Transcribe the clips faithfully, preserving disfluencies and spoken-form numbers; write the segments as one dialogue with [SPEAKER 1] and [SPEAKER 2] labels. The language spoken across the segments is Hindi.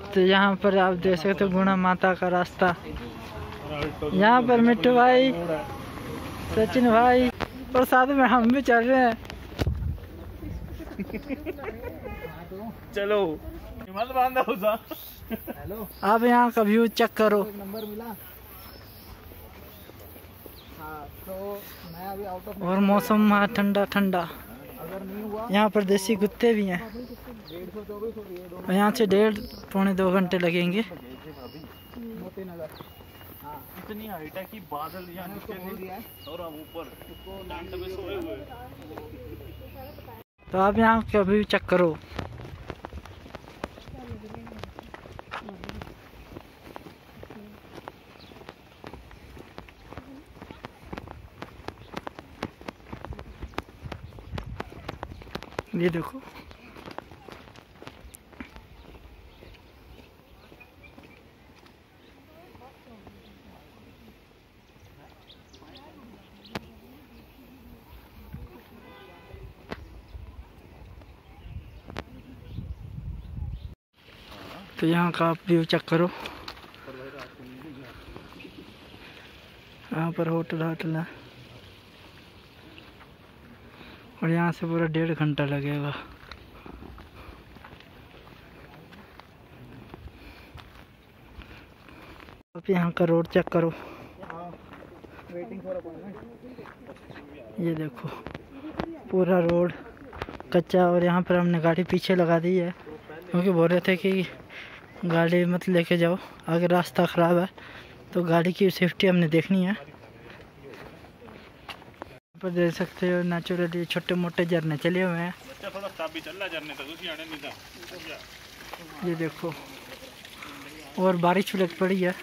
[SPEAKER 1] तो यहाँ पर आप देख सकते हो गुणा माता का रास्ता। यहाँ पर मिट्टू भाई, सचिन भाई और साथ में हम भी चल रहे हैं।
[SPEAKER 2] चलो मत बांधा उसा।
[SPEAKER 1] हेलो, आप यहाँ का व्यू चेक करो।
[SPEAKER 3] नंबर मिला। हाँ, तो मैं अभी आउट ऑफ
[SPEAKER 1] और मौसम ठंडा ठंडा।
[SPEAKER 3] अगर नहीं हुआ
[SPEAKER 1] यहाँ पर देसी कुत्ते भी हैं। और यहाँ से डेढ़ पौने दो घंटे लगेंगे।
[SPEAKER 3] मोती नगर। हाँ,
[SPEAKER 2] इतनी हाइट है कि बादल यहाँ नीचे और हम ऊपर डांट में सोए हुए।
[SPEAKER 1] तो आप यहाँ का व्यू चेक करो। ये देखो, तो यहाँ का आप व्यू चेक करो। यहाँ पर होटल होटल है और यहाँ से पूरा डेढ़ घंटा लगेगा। आप यहाँ का रोड चेक करो। ये देखो पूरा रोड कच्चा, और यहाँ पर हमने गाड़ी पीछे लगा दी है क्योंकि बोल रहे थे कि गाड़ी मत लेके जाओ, अगर रास्ता ख़राब है तो गाड़ी की सेफ्टी हमने देखनी है। पर देख सकते हो नेचुरली छोटे मोटे झरने चले हुए हैं। ये देखो, और बारिश लग पड़ी है।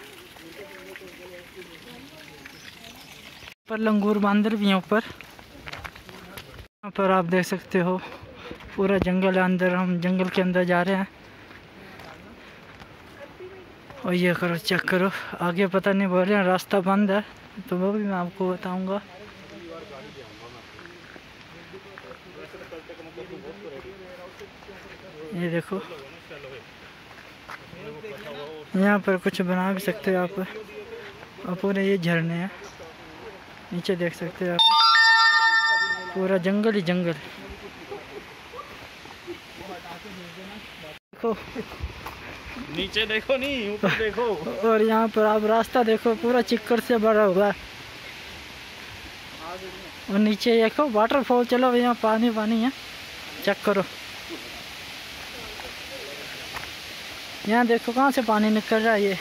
[SPEAKER 1] पर लंगूर बांदर भी हैं ऊपर। यहाँ पर आप देख सकते हो पूरा जंगल है, अंदर हम जंगल के अंदर जा रहे हैं। और ये करो चेक करो, आगे पता नहीं बोल रहे हैं रास्ता बंद है, तो वो भी मैं आपको बताऊंगा। ये देखो, यहाँ पर कुछ बना भी सकते हो आप। और पूरे ये झरने हैं, नीचे देख सकते हो आप पूरा जंगल ही जंगल। देखो
[SPEAKER 2] नीचे देखो नहीं ऊपर देखो।
[SPEAKER 1] और यहाँ पर आप रास्ता देखो पूरा चिक्कड़ से भरा हुआ है। और नीचे देखो वाटरफॉल, चलो यहाँ पानी पानी है, चेक करो। यहाँ देखो कहाँ से पानी निकल रहा है, ये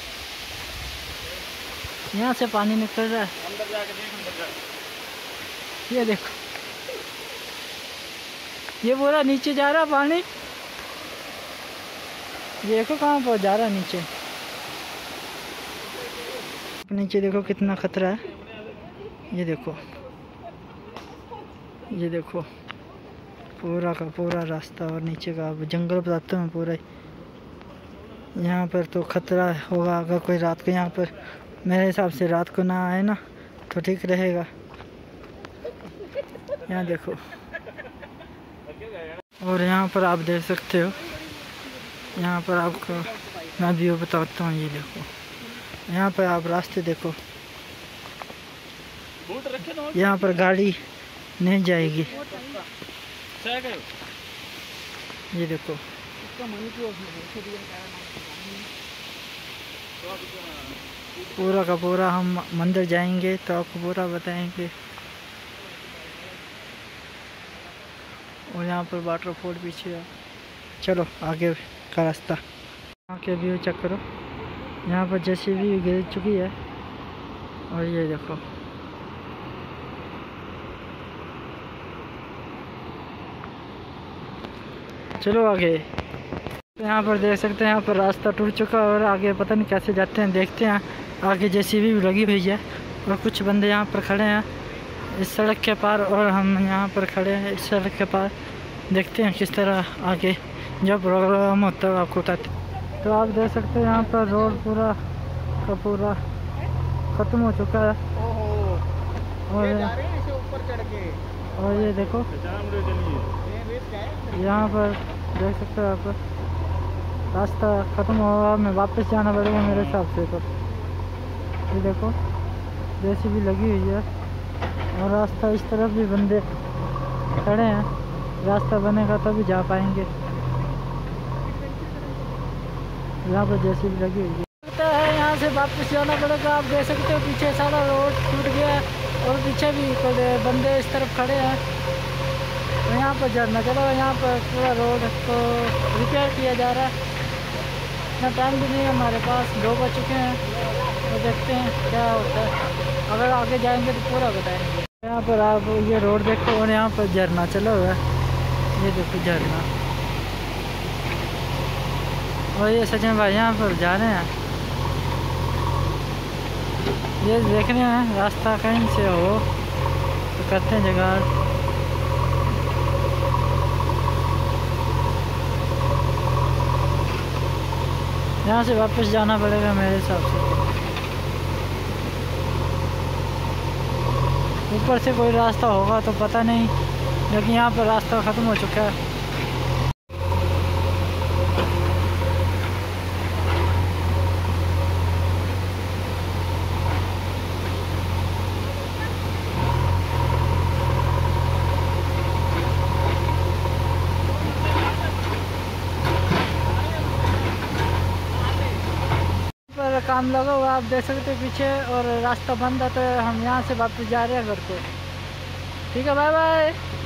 [SPEAKER 1] यहाँ से पानी निकल रहा है।
[SPEAKER 2] अंदर जाके देख, अंदर जाके।
[SPEAKER 1] ये देखो, ये पूरा नीचे जा रहा है पानी। देखो कहाँ पर जा रहा है नीचे। नीचे देखो कितना खतरा है। ये देखो, ये देखो पूरा का पूरा रास्ता, और नीचे का जंगल बताता हूँ पूरा। यहाँ पर तो खतरा होगा अगर कोई रात को यहाँ पर, मेरे हिसाब से रात को ना आए ना तो ठीक रहेगा। यहाँ देखो, और यहाँ पर आप देख सकते हो, यहाँ पर आपको मैं व्यू बताता हूँ। ये देखो, यहाँ पर आप रास्ते देखो, यहाँ पर गाड़ी नहीं जाएगी। ये देखो, पूरा का पूरा हम मंदिर जाएंगे तो आपको पूरा बताएंगे। और यहाँ पर वाटरफॉल पीछे है। चलो आगे का रास्ता, यहाँ के व्यू चेक करो। यहाँ पर जेसीबी गिर चुकी है। और ये देखो, चलो आगे। तो यहाँ पर देख सकते हैं यहाँ पर रास्ता टूट चुका है और आगे पता नहीं कैसे जाते हैं, देखते हैं। आगे जेसीबी भी लगी हुई है और कुछ बंदे यहाँ पर खड़े हैं इस सड़क के पार, और हम यहाँ पर खड़े हैं इस सड़क के पार। देखते हैं किस तरह आगे जब प्रोग्राम होता है आपको बताते। तो आप देख सकते हैं यहाँ पर रोड पूरा का पूरा ख़त्म हो चुका है। और और ये देखो, यहाँ पर देख सकते हो आप रास्ता ख़त्म हुआ, हमें वापस जाना पड़ेगा मेरे हिसाब से। तो ये देखो जेसीबी लगी हुई है और रास्ता इस तरफ भी बंदे खड़े हैं, रास्ता बनेगा तभी जा पाएंगे। यहाँ पर जेसीबी लगी हुई है, लगता है यहाँ से वापस जाना पड़ेगा। आप देख सकते हो पीछे सारा रोड टूट गया है और पीछे भी बंदे इस तरफ खड़े हैं। तो यहाँ पर झरना चलो, यहाँ पर पूरा रोड को रिपेयर किया जा रहा है। इतना टाइम भी नहीं है हमारे पास, दो बज चुके हैं। तो देखते हैं क्या होता है, अगर आगे जाएंगे तो पूरा बताएंगे। यहाँ पर आप ये रोड देखो और यहाँ पर झरना चला हुआ है, ये देखो झरना। और ये सचिन भाई यहाँ पर जा रहे हैं, ये देख रहे हैं रास्ता कहीं से हो तो करते हैं जुगाड़। यहाँ से वापस जाना पड़ेगा मेरे हिसाब से। ऊपर से कोई रास्ता होगा तो पता नहीं, लेकिन यहाँ पर रास्ता ख़त्म हो चुका है। काम लगा हुआ आप देख सकते हो पीछे, और रास्ता बंद है तो हम यहाँ से वापस जा रहे हैं घर को। ठीक है, बाय बाय।